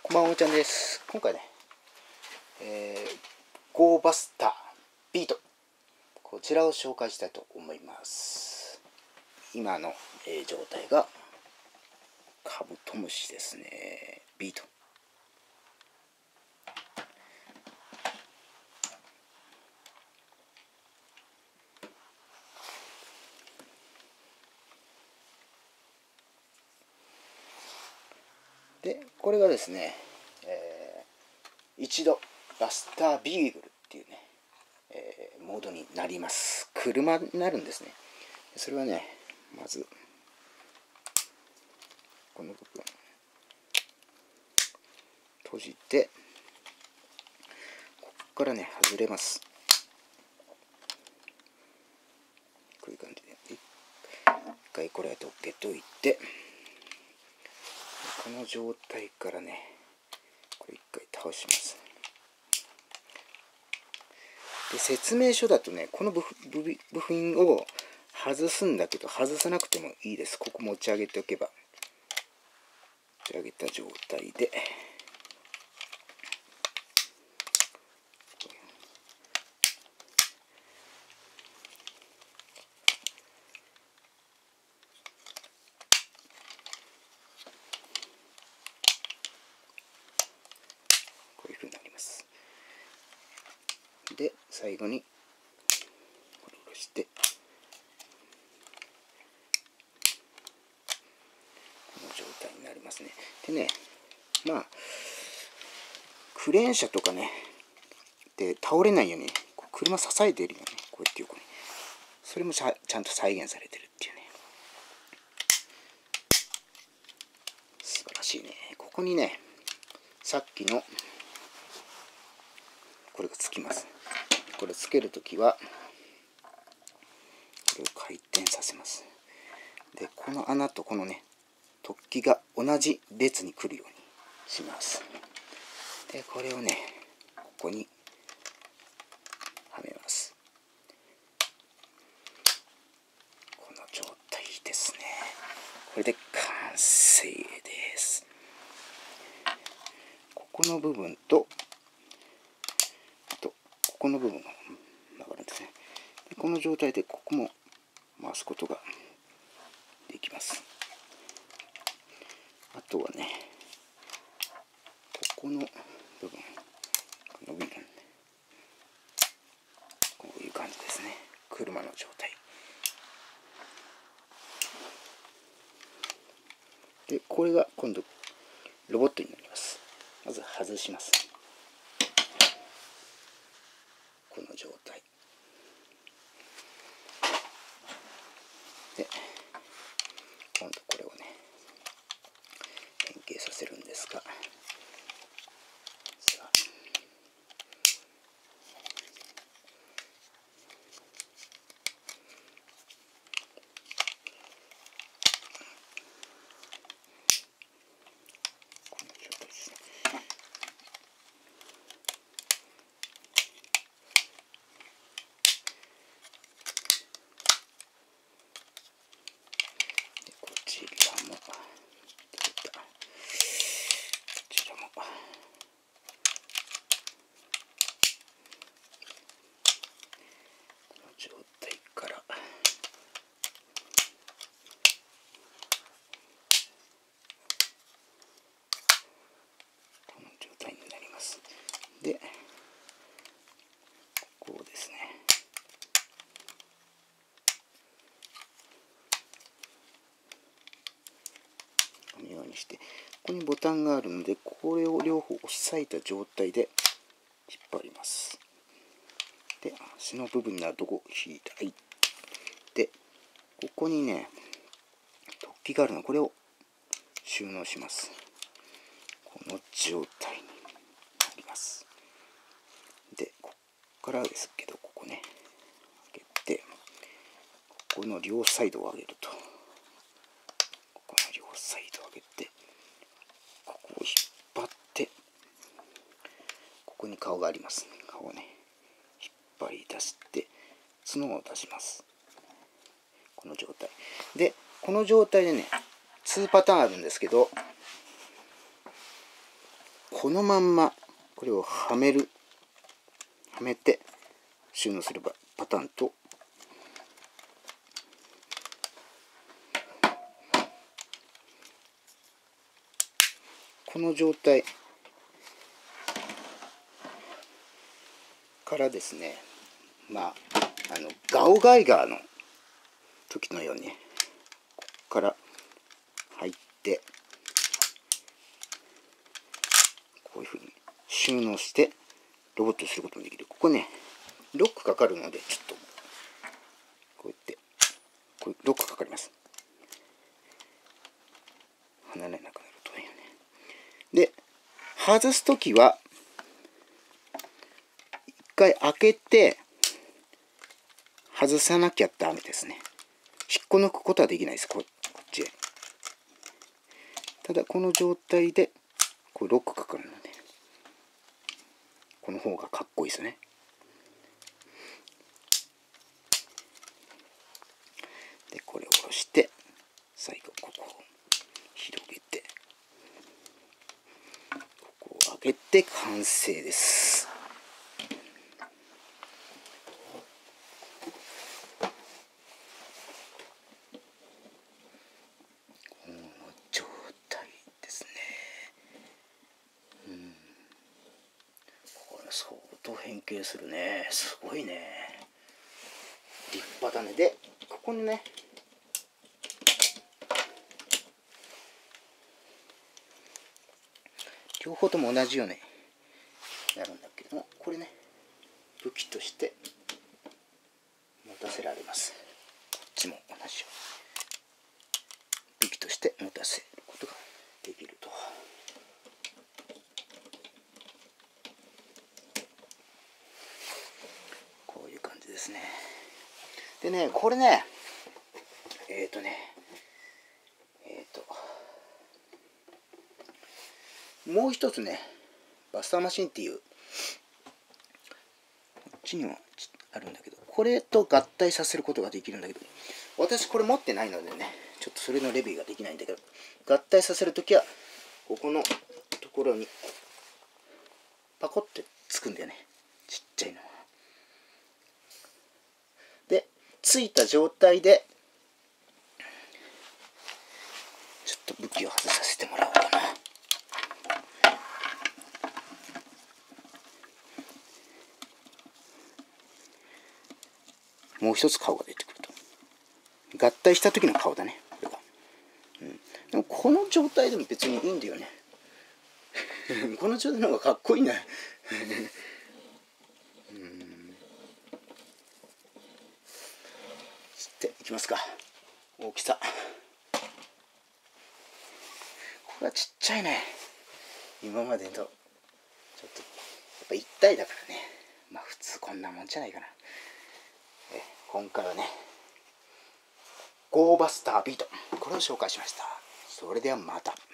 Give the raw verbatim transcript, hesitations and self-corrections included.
こんばんは、おちゃんです。今回ね、えー、ゴーバスタービート、こちらを紹介したいと思います。今の、えー、状態がカブトムシですね。ビート。で、これがですね、えー、一度バスタービーグルっていうね、えー、モードになります。車になるんですね。それはね、まずこの部分閉じて、ここからね外れます。こういう感じで一回これと受けといて、この状態からねこれ一回倒します。で、説明書だとね、この部部品を外すんだけど、外さなくてもいいです。ここ持ち上げておけば、持ち上げた状態で、こういうふうになります。で、最後にこれを下ろして、この状態になりますね。でね、まあクレーン車とかねで倒れないように車支えているよね、こうやって横に、それもちゃんと再現されてるっていうね、素晴らしいね。ここにねさっきのこれがつきます。これつけるときはこれを回転させます。で、この穴とこのね突起が同じ列に来るようにします。で、これをねここにはめます。この状態ですね。これで完成です。ここの部分とあとここの部分が曲がるんですね。で、この状態でここも回すことができます。あとはねここの部分、この部分こういう感じですね。車の状態で、これが今度ロボットになります。まず外します。この状態で、今度これをね変形させるんですが、さあこの状態ですね。で、こちらもこちらもこの状態からこの状態になります。で、こうですね、このようにして、ここにボタンがあるので、これを両方押し裂いた状態で引っ張ります。で、足の部分になるとこを開いて、ここにね突起があるの、これを収納します。この状態になります。で、ここからですけど、ここね開けて、ここの両サイドを上げると、ここの両サイドを上げて、ここを引っ張って、ここに顔があります。顔をね引っ張り出して角を出します。この状態で、この状態でねにパターンあるんですけど、 このまんまこれをはめるはめて収納すればパターンと、この状態からですね、まああのガオガイガーの時のように、ね、ここから入ってこういうふうに収納してロボットすることもできる。ここねロックかかるので、ちょっとこうやってこうロックかかります。離れなくなるといいよね。で外す時は一回開けて外さなきゃダメですね。引っこ抜くことはできないです。こっちへ。ただこの状態でこうロックかかるので、この方がかっこいいですね。でこれを下ろして最後ここを広げてここを上げて完成です。この状態ですね。うん、これ相当変形するね。すごいね。立派だね。でここにね両方とも同じようになるんだけども、これね武器として持たせられます。こっちも同じように武器として持たせることができると。こういう感じですね。でねこれねえっとねえっともう一つねバスターマシンっていうこっちにもあるんだけど、これと合体させることができるんだけど、私これ持ってないのでねちょっとそれのレビューができないんだけど、合体させるときはここのところにパコってつくんだよね、ちっちゃいの。でついた状態でちょっと武器を外させてもらおうかな。もう一つ顔が出てくると、合体した時の顔だねこれが、うん、でもこの状態でも別にいいんだよねこの状態の方がかっこいいなうん、していきますか。大きさこれはちっちゃいね。今までとちょっとやっぱ一体だからね、まあ普通こんなもんじゃないかな。え今回はねゴーバスタービート、これを紹介しました。それではまた。